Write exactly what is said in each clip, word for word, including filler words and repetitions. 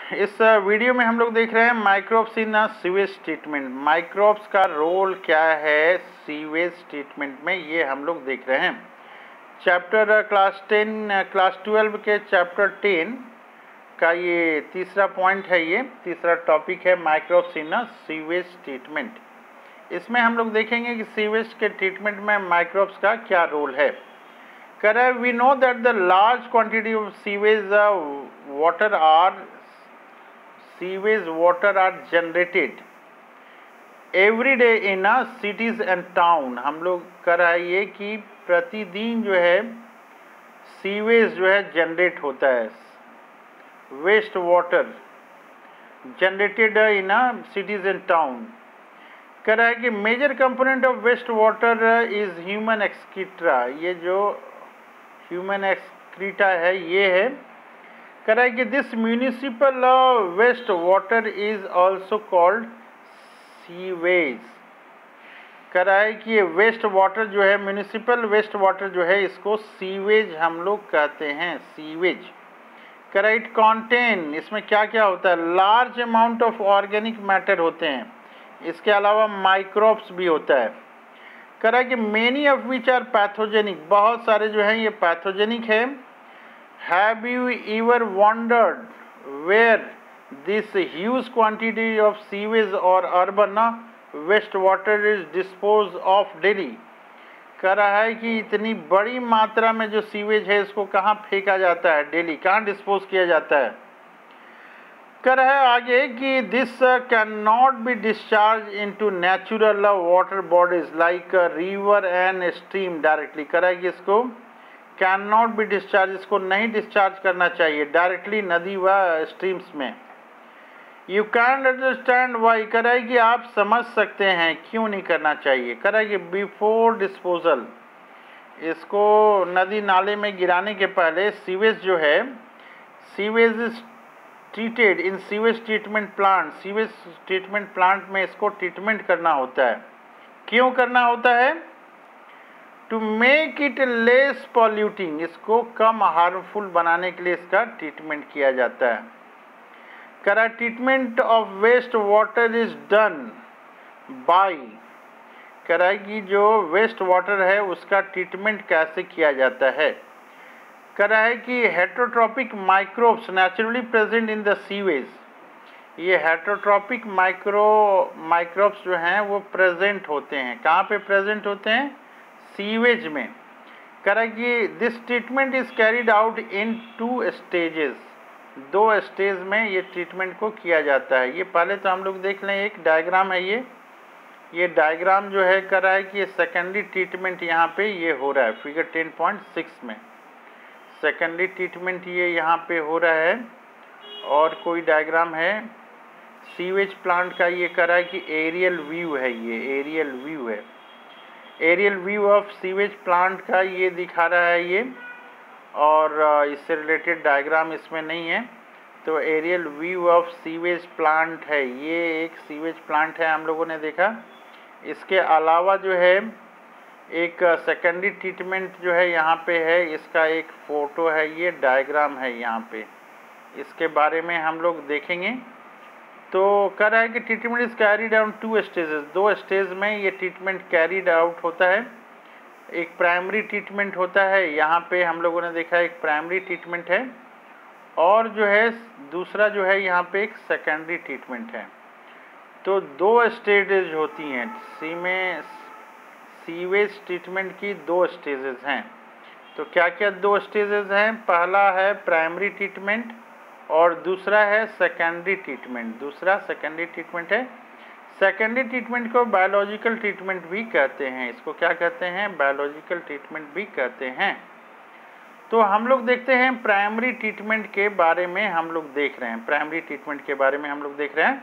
इस वीडियो में हम लोग देख रहे हैं microbes in sewage treatment. Microbes का रोल क्या है सीवेज ट्रीटमेंट में, ये हम लोग देख रहे हैं। Chapter class ten class twelve के चैप्टर टेन का ये तीसरा पॉइंट है, ये तीसरा टॉपिक है माइक्रोब्स इन सीवेज ट्रीटमेंट। इसमें हम लोग देखेंगे कि सीवेज के ट्रीटमेंट में माइक्रोब्स का क्या रोल है। करें we know that the large quantity of sewage water are sewage water are generated every day in a cities and town. हम लोग कर रहा है ये कि प्रतिदिन जो है सीवेज जो है जनरेट होता है, waste water generated in a cities and town. कह रहा है कि major component of waste water is human excreta. ये जो ह्यूमन एक्सक्रीटा है ये है। कह रहा है कि this municipal waste water is also called sewage. कह रहा है कि ये वेस्ट वाटर जो है, म्यूनिसिपल वेस्ट वाटर जो है, इसको सीवेज हम लोग कहते हैं, सीवेज। कह रहा है इट कॉन्टेन, इसमें क्या क्या होता है, large amount of organic matter होते हैं, इसके अलावा माइक्रोब्स भी होता है। कह रहा है कि many of which are pathogenic, बहुत सारे जो हैं ये पैथोजेनिक है। Have you ever wondered where this huge quantity of sewage और urban waste water is dispose of daily. कह रहा है कि इतनी बड़ी मात्रा में जो सीवेज है इसको कहाँ फेंका जाता है, डेली कहाँ डिस्पोज किया जाता है। कह रहा है आगे कि this can not be discharge into natural water bodies like river and stream directly. कह रहा है कि इसको कैन नॉट बी डिस्चार्ज, इसको नहीं डिस्चार्ज करना चाहिए डायरेक्टली नदी व स्ट्रीम्स में। You can understand why. कह रहा है कि आप समझ सकते हैं क्यों नहीं करना चाहिए। कह रहा है कि बिफोर डिस्पोजल, इसको नदी नाले में गिराने के पहले सीवेज जो है, sewage is treated in sewage treatment plant. Sewage treatment plant में इसको ट्रीटमेंट करना होता है। क्यों करना होता है? To make it less polluting, इसको कम हार्मफुल बनाने के लिए इसका ट्रीटमेंट किया जाता है। कह रहा है treatment of waste water is done by. कह रहा है कि जो वेस्ट वाटर है उसका ट्रीटमेंट कैसे किया जाता है। कह रहा है कि heterotrophic microbes naturally present in the sewage. ये हेटरोट्रॉपिक माइक्रो माइक्रोब्स जो हैं वो प्रेजेंट होते हैं, कहाँ पे प्रेजेंट होते हैं? सीवेज में। कह रहा है कि this treatment is carried out in two stages, दो स्टेज में ये ट्रीटमेंट को किया जाता है। ये पहले तो हम लोग देख लें, एक डायग्राम है ये ये डायग्राम जो है कह रहा है कि ये सेकेंडरी ट्रीटमेंट यहाँ पे ये हो रहा है फिगर टेन पॉइंट सिक्स में। सेकेंडरी ट्रीटमेंट ये यहाँ पे हो रहा है। और कोई डायग्राम है सीवेज प्लांट का, ये कह रहा है कि एरियल व्यू है, ये एरियल व्यू है, aerial view of sewage plant का ये दिखा रहा है ये। और इससे रिलेटेड डायग्राम इसमें नहीं है, तो aerial view of sewage plant है, ये एक सीवेज प्लांट है हम लोगों ने देखा। इसके अलावा जो है एक सेकेंडरी ट्रीटमेंट जो है यहाँ पे है, इसका एक फ़ोटो है, ये डायग्राम है यहाँ पे, इसके बारे में हम लोग देखेंगे। तो कह रहा है कि treatment is carried out two stages, दो स्टेज में ये ट्रीटमेंट कैरीड आउट होता है। एक प्राइमरी ट्रीटमेंट होता है, यहाँ पे हम लोगों ने देखा एक प्राइमरी ट्रीटमेंट है, और जो है दूसरा जो है यहाँ पे एक सेकेंडरी ट्रीटमेंट है। तो दो स्टेजेज होती हैं सी में, सीवेज ट्रीटमेंट की दो स्टेजेस हैं। तो क्या क्या दो स्टेजेस हैं? पहला है प्राइमरी ट्रीटमेंट और दूसरा है सेकेंडरी ट्रीटमेंट। दूसरा सेकेंडरी ट्रीटमेंट है। सेकेंडरी ट्रीटमेंट को बायोलॉजिकल ट्रीटमेंट भी कहते हैं, इसको क्या कहते हैं? बायोलॉजिकल ट्रीटमेंट भी कहते हैं। तो हम लोग देखते हैं प्राइमरी ट्रीटमेंट के बारे में हम लोग देख रहे हैं, प्राइमरी ट्रीटमेंट के बारे में हम लोग देख रहे हैं।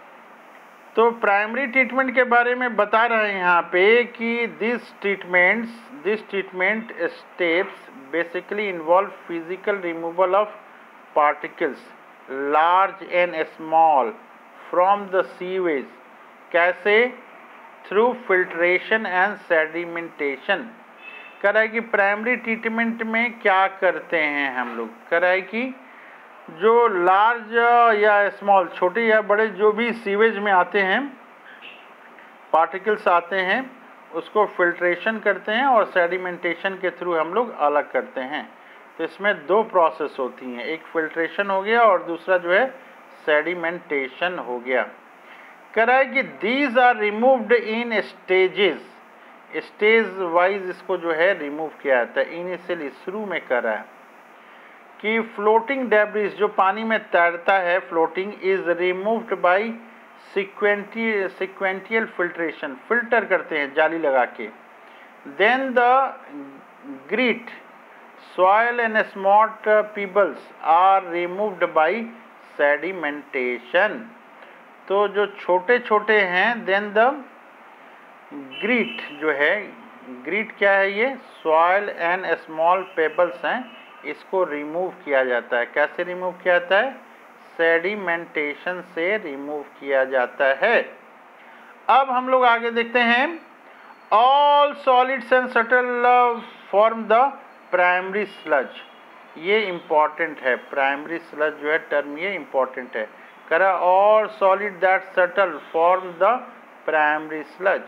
तो प्राइमरी ट्रीटमेंट के बारे में बता रहे हैं यहाँ पे कि this treatments this treatment steps basically involve physical removal of particles large and small from the sewage. कैसे? Through filtration and sedimentation. कह रहा है कि प्राइमरी ट्रीटमेंट में क्या करते हैं हम लोग? कह रहा है कि जो लार्ज या स्मॉल, छोटे या बड़े जो भी सीवेज में आते हैं पार्टिकल्स आते हैं, उसको फिल्ट्रेशन करते हैं और सेडिमेंटेशन के थ्रू हम लोग अलग करते हैं। तो इसमें दो प्रोसेस होती हैं, एक फिल्ट्रेशन हो गया और दूसरा जो है सेडिमेंटेशन हो गया। कह रहा है कि these are removed in stages, stage wise इसको जो है रिमूव किया जाता है। इनिशियली शुरू में कर रहा है कि फ्लोटिंग डेब्रिस जो पानी में तैरता है, floating is removed by sequential sequential filtration, filter करते हैं जाली लगा के। Then the grit soil and small pebbles are removed by sedimentation. तो जो छोटे छोटे हैं, देन द ग्रीट जो है, ग्रीट क्या है, ये सॉयल एंड स्मॉल पेबल्स हैं, इसको रिमूव किया जाता है। कैसे रिमूव किया जाता है? सेडिमेंटेशन से रिमूव किया जाता है। अब हम लोग आगे देखते हैं, all solids and settle form the primary sludge. ये इम्पॉर्टेंट है, प्राइमरी स्लज जो है टर्म ये इम्पॉर्टेंट है। करा all solid that settle form the primary sludge.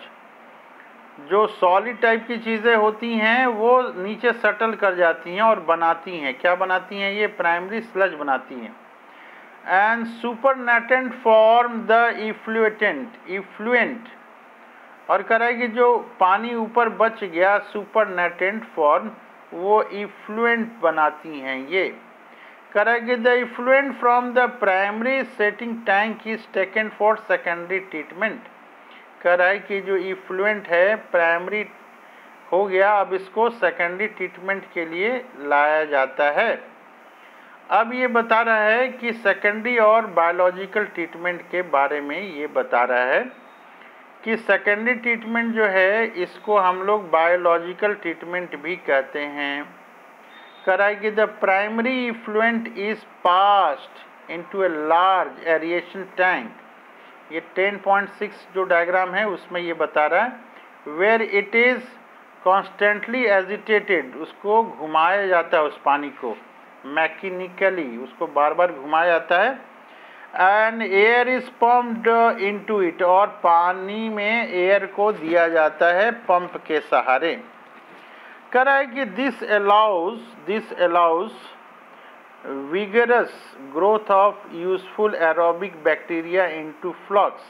जो सॉलिड टाइप की चीज़ें होती हैं वो नीचे सटल कर जाती हैं और बनाती हैं, क्या बनाती हैं? ये प्राइमरी स्लज बनाती हैं। And supernatant form the effluent, effluent और कह रहा है कि जो पानी ऊपर बच गया सुपरनेटेंट फॉर्म, वो इफ्लुएंट बनाती हैं। ये कह रहा है कि the effluent from the primary setting tank is taken for secondary treatment. कह रहा है कि जो इफ्लुएंट है प्राइमरी हो गया, अब इसको सेकेंडरी ट्रीटमेंट के लिए लाया जाता है। अब ये बता रहा है कि सेकेंडरी और बायोलॉजिकल ट्रीटमेंट के बारे में ये बता रहा है कि सेकेंडरी ट्रीटमेंट जो है इसको हम लोग बायोलॉजिकल ट्रीटमेंट भी कहते हैं। कह रहा है कि the primary effluent is passed into a large aeration tank. ये टेन पॉइंट सिक्स जो डायग्राम है उसमें ये बता रहा है, where it is constantly agitated, उसको घुमाया जाता है उस पानी को, मैकेनिकली उसको बार बार घुमाया जाता है। And air is pumped into it, और पानी में एयर को दिया जाता है पंप के सहारे। कह रहा है कि this allows this allows vigorous growth of useful aerobic bacteria into flux।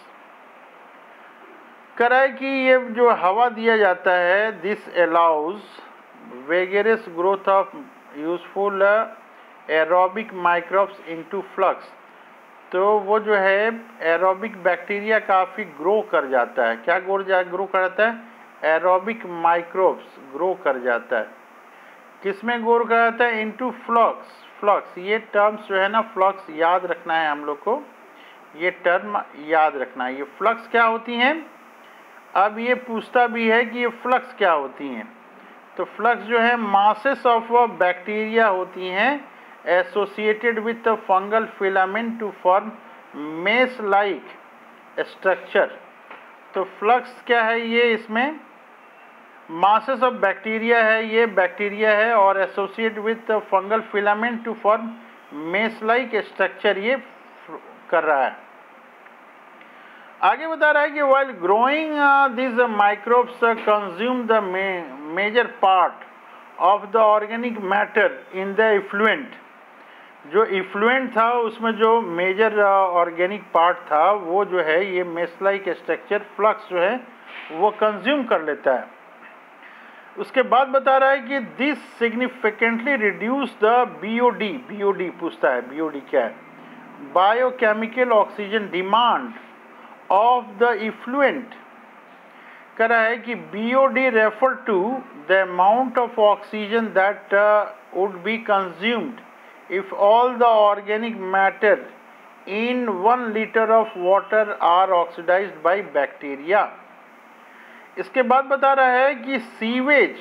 कह रहा है कि ये जो हवा दिया जाता है, this allows vigorous growth of useful aerobic microbes into flux। तो वो जो है एरोबिक बैक्टीरिया काफ़ी ग्रो कर जाता है। क्या ग्रो जा ग्रो कर जाता है? एरोबिक माइक्रोब्स ग्रो कर जाता है। किस में ग्रो कर जाता है? Into flux. फ्लक्स ये टर्म्स जो है ना, फ्लक्स याद रखना है हम लोग को, ये टर्म याद रखना है। ये फ्लक्स क्या होती हैं? अब ये पूछता भी है कि ये फ्लक्स क्या होती हैं। तो फ्लक्स जो है मासेस ऑफ बैक्टीरिया होती हैं associated with fungal filament to form mesh like structure. तो फ्लक्स क्या है? ये इसमें मासेस ऑफ बैक्टीरिया है, ये बैक्टीरिया है और associate with fungal filament to form mesh like structure ये कर रहा है। आगे बता रहा है कि while growing this microbes consume the major part of the organic matter in the effluent. जो इफ्लुएंट था उसमें जो मेजर ऑर्गेनिक पार्ट था वो जो है ये मेस लाइक स्ट्रक्चर फ्लक्स जो है वो कंज्यूम कर लेता है। उसके बाद बता रहा है कि this significantly reduce the BOD. BOD पूछता है, बीओडी क्या है? Biochemical oxygen demand of the effluent. कह रहा है कि BOD refer to the amount of oxygen that would be consumed if all the organic matter in one liter of water are oxidized by bacteria। इसके बाद बता रहा है कि sewage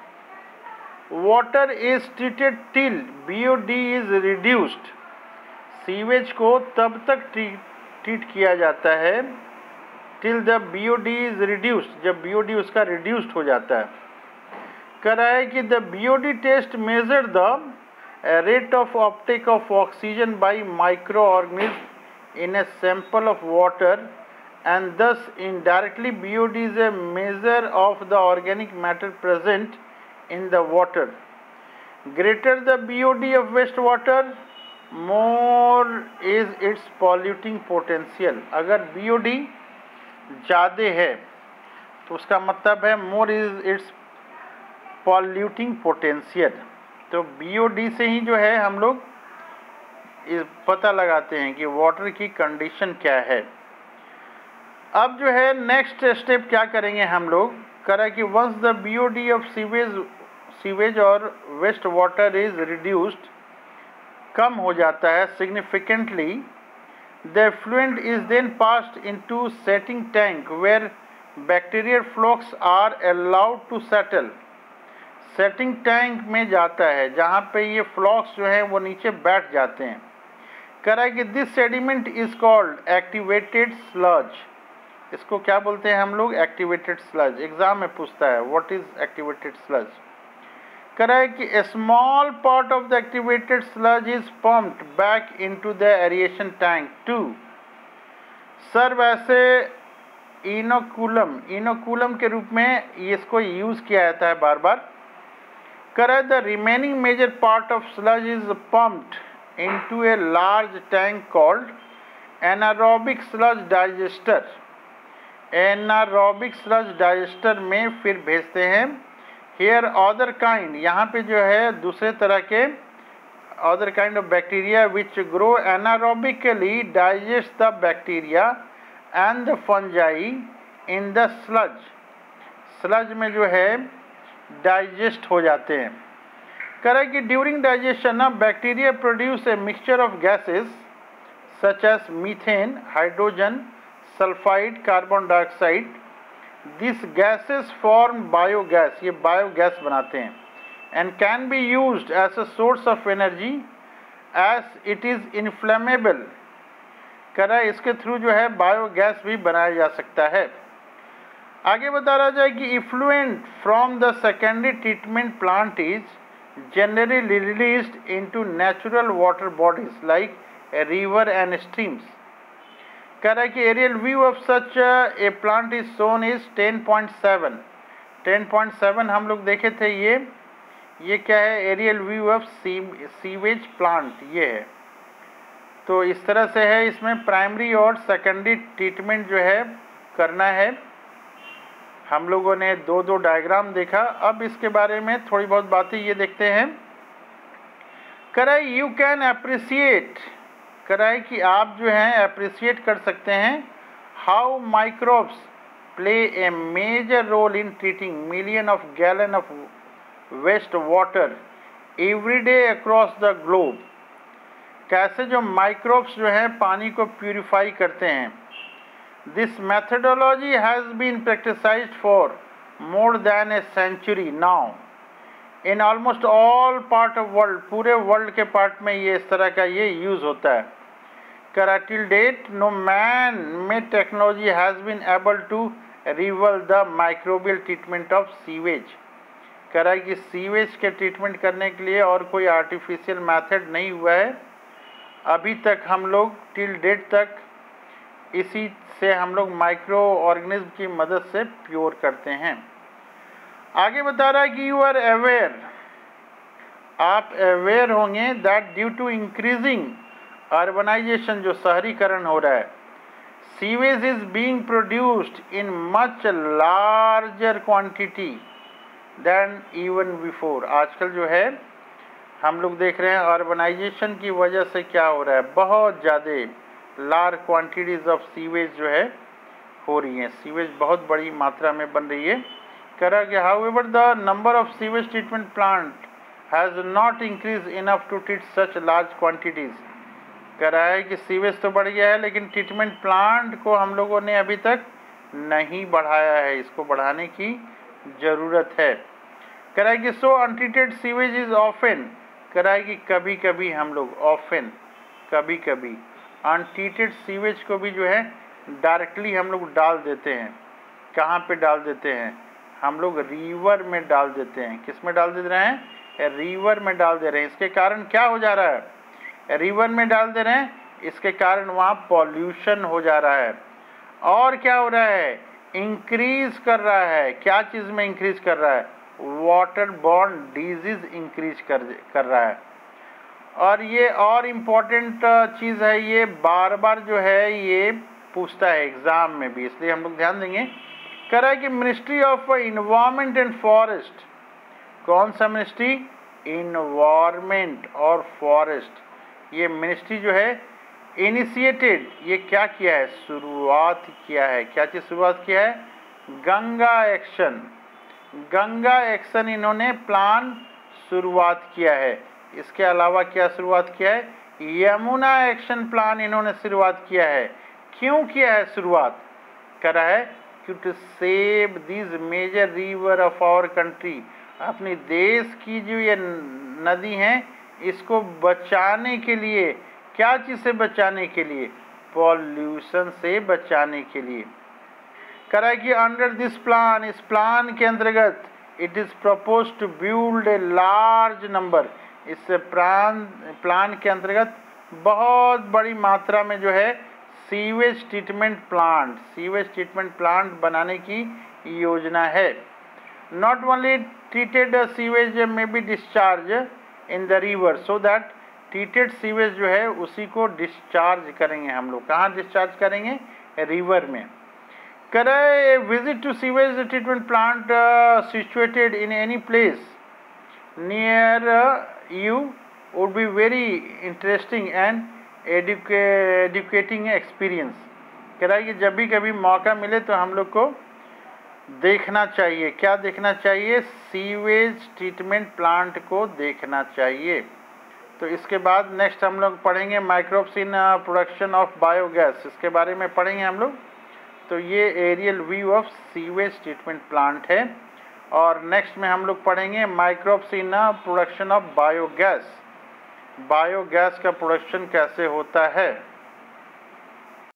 water is treated till BOD is reduced. Sewage को तब तक treat किया जाता है till the BOD is reduced, जब बीओडी उसका रिड्यूस्ड हो जाता है। कह रहा है कि the BOD test measure the rate of uptake of oxygen by microorganisms in a sample of water, and thus indirectly B O D is a measure of the organic matter present in the water. Greater the B O D of wastewater, more is its polluting potential. अगर B O D ज़्यादा है तो उसका मतलब है more is its polluting potential. तो B O D से ही जो है हम लोग इस पता लगाते हैं कि वाटर की कंडीशन क्या है। अब जो है नेक्स्ट स्टेप क्या करेंगे हम लोग, करें कि once the B O D of sewage sewage और वेस्ट वाटर इज रिड्यूस्ड, कम हो जाता है significantly, the effluent is then passed into setting tank where bacterial flocs are allowed to settle. Setting tank में जाता है जहाँ पे ये फ्लॉक्स जो हैं वो नीचे बैठ जाते हैं। करा कि this sediment is called activated sludge. इसको क्या बोलते हैं हम लोग, एक्टिवेटेड स्लज। एग्जाम में पूछता है व्हाट इज एक्टिवेटेड स्लज। करा है कि a small part of the activated sludge is pumped back into the aeration tank to serve as a inoculum. Inoculum के रूप में इसको यूज़ किया जाता है बार बार। करा the remaining major part of sludge is pumped into a large tank called anaerobic sludge digester. Anaerobic sludge digester में फिर भेजते हैं। हेयर अदर काइंड, यहाँ पे जो है दूसरे तरह के other kind of bacteria which grow anaerobically digest the bacteria and the fungi in the sludge. Sludge में जो है डाइजेस्ट हो जाते हैं। करें कि ड्यूरिंग डाइजेशन ना bacteria produce a mixture of gases such as methane, hydrogen, sulphide, carbon dioxide. This gases form biogas, ये बायोगैस बनाते हैं, and can be used as a source of energy as it is inflammable. करा इसके through जो है biogas भी बनाया जा सकता है। आगे बता रहा जाए कि effluent from the secondary treatment plant is generally released into natural water bodies like river and streams. कह रहा है कि aerial view of such a plant is shown is ten point seven. Ten point seven हम लोग देखे थे। ये ये क्या है, aerial view of sewage plant ये है। तो इस तरह से है, इसमें प्राइमरी और सेकेंडरी ट्रीटमेंट जो है करना है। हम लोगों ने दो दो डायग्राम देखा। अब इसके बारे में थोड़ी बहुत बातें ये देखते हैं। कराए यू कैन अप्रिसिएट, कराए कि आप जो हैं अप्रिसिएट कर सकते हैं how microbes play a major role in treating million of gallon of waste water every day across the globe. कैसे जो माइक्रोब्स जो हैं पानी को प्यूरिफाई करते हैं। This methodology has been practised for more than a century now in almost all part of world. पूरे world के पार्ट में ये इस तरह का ये यूज़ होता है। करा till date no man made technology has been able to rival the microbial treatment of sewage. करा कि सीवेज के ट्रीटमेंट करने के लिए और कोई आर्टिफिशियल मेथड नहीं हुआ है अभी तक। हम लोग टिल डेट तक इसी से हम लोग माइक्रो ऑर्गेनिज्म की मदद से प्योर करते हैं। आगे बता रहा है कि यू आर अवेयर, आप अवेयर होंगे that due to increasing urbanisation, जो शहरीकरण हो रहा है, sewage is being produced in much larger quantity than even before. आजकल जो है हम लोग देख रहे हैं अर्बनाइजेशन की वजह से क्या हो रहा है, बहुत ज़्यादा लार्ज क्वांटिटीज़ ऑफ सीवेज जो है हो रही हैं। सीवेज बहुत बड़ी मात्रा में बन रही है। करा कि however the number of sewage treatment plant has not increase enough to treat such large quantities. कह रहा है कि सीवेज तो बढ़ गया है लेकिन ट्रीटमेंट प्लांट को हम लोगों ने अभी तक नहीं बढ़ाया है, इसको बढ़ाने की ज़रूरत है। कह रहा है कि so untreated sewage is often, कह रहा है कि कभी कभी हम लोग ऑफन कभी कभी अनट्रीटेड सीवेज को भी जो है डायरेक्टली हम लोग डाल देते हैं। कहाँ पे डाल देते हैं हम लोग, रिवर में डाल देते हैं। किस में डाल दे रहे हैं, रिवर में डाल दे रहे हैं। इसके कारण क्या हो जा रहा है, रिवर में डाल दे रहे हैं, इसके कारण वहाँ पॉल्यूशन हो जा रहा है। और क्या हो रहा है, इंक्रीज कर रहा है, क्या चीज़ में इंक्रीज कर रहा है, वाटर बॉर्न डिजीज इंक्रीज कर कर रहा है। और ये और इम्पोर्टेंट चीज़ है, ये बार बार जो है ये पूछता है एग्ज़ाम में भी, इसलिए हम लोग ध्यान देंगे। कह रहा है कि ministry of environment and forest, कौन सा मिनिस्ट्री, इन्वायरमेंट और फॉरेस्ट, ये मिनिस्ट्री जो है इनिशिएटेड, ये क्या किया है, शुरुआत किया है, क्या चीज़ शुरुआत किया है, गंगा एक्शन, गंगा एक्शन इन्होंने प्लान शुरुआत किया है। इसके अलावा क्या शुरुआत किया है, यमुना एक्शन प्लान इन्होंने शुरुआत किया है। क्यों किया है शुरुआत, कर रहा है कि to save this major river of our country, अपनी देश की जो ये नदी हैं इसको बचाने के लिए, क्या चीज़ से बचाने के लिए, पॉल्यूशन से बचाने के लिए। कह रहा है कि अंडर दिस प्लान, इस प्लान के अंतर्गत, it is propose to build a large number, इस प्लान प्लान के अंतर्गत बहुत बड़ी मात्रा में जो है sewage treatment plant, sewage treatment plant बनाने की योजना है। Not only treated sewage may be discharge in the river, so that treated sewage जो है उसी को डिस्चार्ज करेंगे हम लोग, कहाँ डिस्चार्ज करेंगे, रिवर में। करे visit to sewage treatment plant situated in any place near you would be very interesting and educating experience. कह रहा है कि जब भी कभी मौका मिले तो हम लोग को देखना चाहिए, क्या देखना चाहिए, सीवेज ट्रीटमेंट प्लांट को देखना चाहिए। तो इसके बाद नेक्स्ट हम लोग पढ़ेंगे microbes in production of biogas, इसके बारे में पढ़ेंगे हम लोग। तो ये aerial view of sewage treatment plant है। और नेक्स्ट में हम लोग पढ़ेंगे microbes in production of biogas, biogas का प्रोडक्शन कैसे होता है।